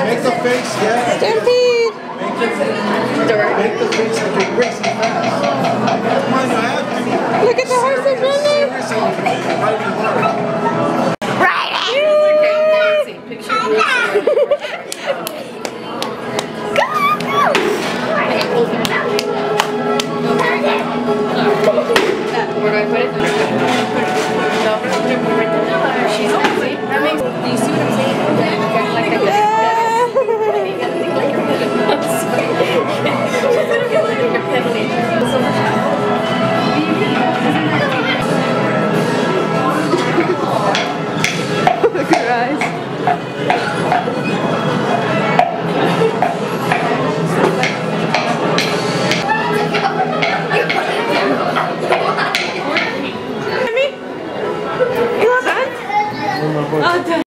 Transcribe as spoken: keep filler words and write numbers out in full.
Make the face, yeah. Stampede. Make the, make the face like you're racing fast. Come on, you have to. Look at the horses running. Seriously, riding hard. Where do I put it? No, we're going to put it right there. She's crazy. That makes, do you see what I'm saying? Like that. You gotta think like you're pedaling. I'm sorry. You gotta feel like you're pedaling. So much fun. Look at her eyes. You want that? Oh,